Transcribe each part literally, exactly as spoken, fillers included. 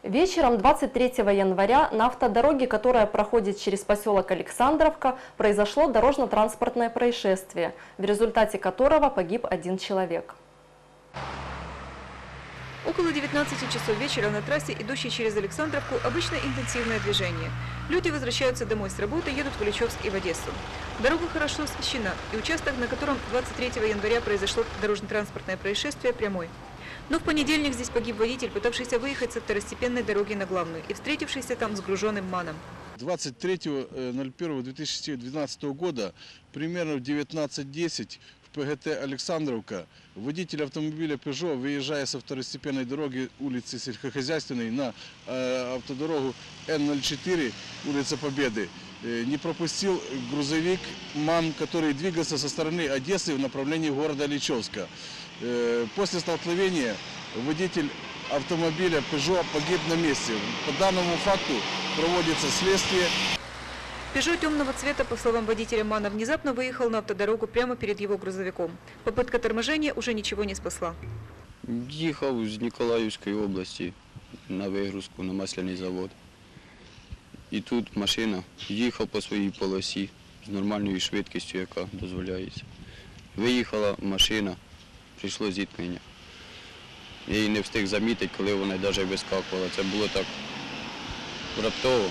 Вечером двадцать третьего января на автодороге, которая проходит через поселок Александровка, произошло дорожно-транспортное происшествие, в результате которого погиб один человек. Около девятнадцати часов вечера на трассе, идущей через Александровку, обычно интенсивное движение. Люди возвращаются домой с работы, едут в Ильичевск и в Одессу. Дорога хорошо освещена, и участок, на котором двадцать третьего января произошло дорожно-транспортное происшествие, прямой. Но в понедельник здесь погиб водитель, пытавшийся выехать со второстепенной дороги на главную и встретившийся там с груженным маном. двадцать третьего ноль первого две тысячи двенадцатого года примерно в девятнадцать десять в ПГТ Александровка водитель автомобиля Peugeot, выезжая со второстепенной дороги улицы Сельскохозяйственной на э, автодорогу Н ноль четыре, улица Победы, э, не пропустил грузовик МАН, который двигался со стороны Одессы в направлении города Ильичевска. Э, после столкновения водитель автомобиля Peugeot погиб на месте. По данному факту проводится следствие. Peugeot темного цвета, по словам водителя МАНа, внезапно выехал на автодорогу прямо перед его грузовиком. Попытка торможения уже ничего не спасла. Їхав з Ніколаївської області на вигрузку на масляний завод. І тут машина їхав по своїй полосі з нормальною швидкістю, яка дозволяється. Виїхала машина, прийшло зіткнення. Я її не встиг замітити, коли вона навіть вискакувала. Це було так раптово.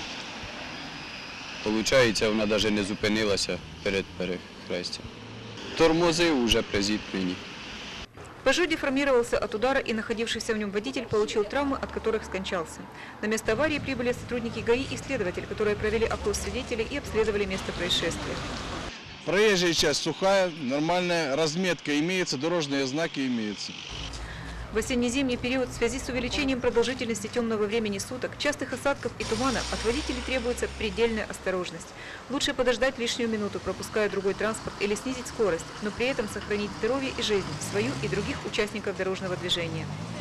Получається, вона навіть не зупинилася перед перехрестям. Тормозив уже при зіткненні. Peugeot деформировался от удара, и находившийся в нем водитель получил травмы, от которых скончался. На место аварии прибыли сотрудники ГАИ и следователь, которые провели опрос свидетелей и обследовали место происшествия. Проезжая часть сухая, нормальная, разметка имеется, дорожные знаки имеются. В осенне-зимний период в связи с увеличением продолжительности темного времени суток, частых осадков и тумана от водителей требуется предельная осторожность. Лучше подождать лишнюю минуту, пропуская другой транспорт, или снизить скорость, но при этом сохранить здоровье и жизнь свою и других участников дорожного движения.